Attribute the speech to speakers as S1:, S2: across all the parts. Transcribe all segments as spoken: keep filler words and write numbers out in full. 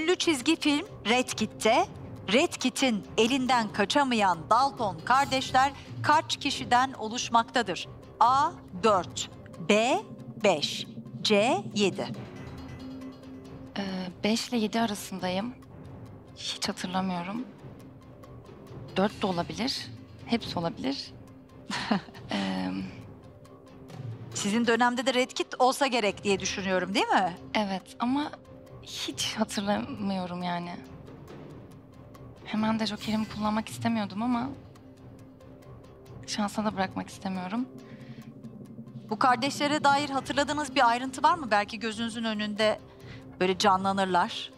S1: Ünlü çizgi film Red Kit'te Red Kit'in elinden kaçamayan Dalton kardeşler kaç kişiden oluşmaktadır? A. dört, B. beş, C. yedi.
S2: Ee, beş ile yedi arasındayım. Hiç hatırlamıyorum. dört de olabilir. Hepsi olabilir. Ee,
S1: Sizin dönemde de Red Kit olsa gerek diye düşünüyorum, değil mi?
S2: evet ama hiç hatırlamıyorum yani. Hemen de jokerimi kullanmak istemiyordum ama şansa da bırakmak istemiyorum.
S1: Bu kardeşlere dair hatırladığınız bir ayrıntı var mı? Belki gözünüzün önünde böyle canlanırlar.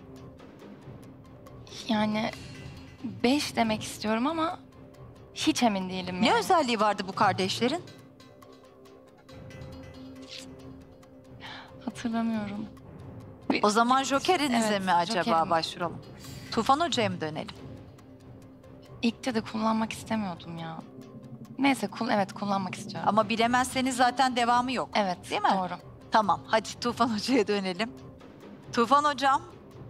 S2: Yani beş demek istiyorum ama hiç emin değilim
S1: Ne
S2: yani.
S1: özelliği vardı bu kardeşlerin?
S2: Hatırlamıyorum.
S1: O zaman jokerinize
S2: Evet,
S1: mi acaba
S2: jokerim.
S1: başvuralım? Tufan Hoca'ya mı dönelim?
S2: İlk de kullanmak istemiyordum ya. Neyse kul evet kullanmak istiyorum.
S1: Ama bilemezseniz zaten devamı yok.
S2: Evet,
S1: Değil mi?
S2: doğru.
S1: Tamam, hadi Tufan Hoca'ya dönelim. Tufan Hocam,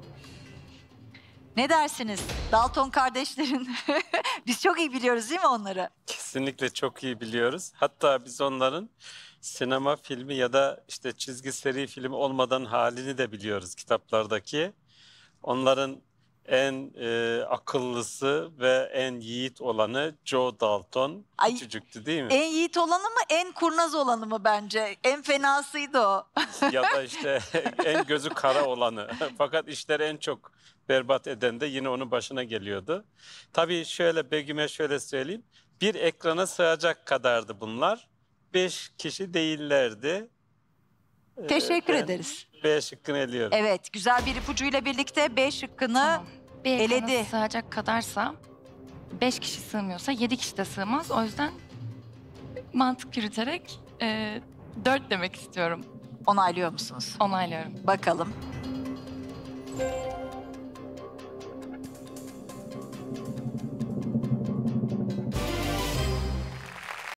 S1: ne dersiniz? Dalton kardeşlerin, biz çok iyi biliyoruz değil mi onları?
S3: Kesinlikle çok iyi biliyoruz. Hatta biz onların sinema filmi ya da işte çizgi seri filmi olmadan halini de biliyoruz kitaplardaki. Onların en e, akıllısı ve en yiğit olanı Joe Dalton.
S1: Ay,
S3: Küçücüktü değil mi?
S1: En yiğit olanı mı, en kurnaz olanı mı bence? En fenasıydı o.
S3: Ya da işte en gözü kara olanı. Fakat işleri en çok berbat eden de yine onun başına geliyordu. Tabii şöyle Begüm'e şöyle söyleyeyim. Bir ekrana sığacak kadardı bunlar. Beş kişi değillerdi.
S1: Teşekkür
S3: ben
S1: ederiz.
S3: B şıkkını eliyorum.
S1: Evet, güzel bir ipucuyla birlikte B şıkkını
S2: Tamam. Bir ekrana
S1: eledi.
S2: sığacak kadarsa beş kişi sığmıyorsa yedi kişi de sığmaz. O yüzden mantık yürüterek e, dört demek istiyorum.
S1: onaylıyor musunuz?
S2: Onaylıyorum.
S1: Bakalım.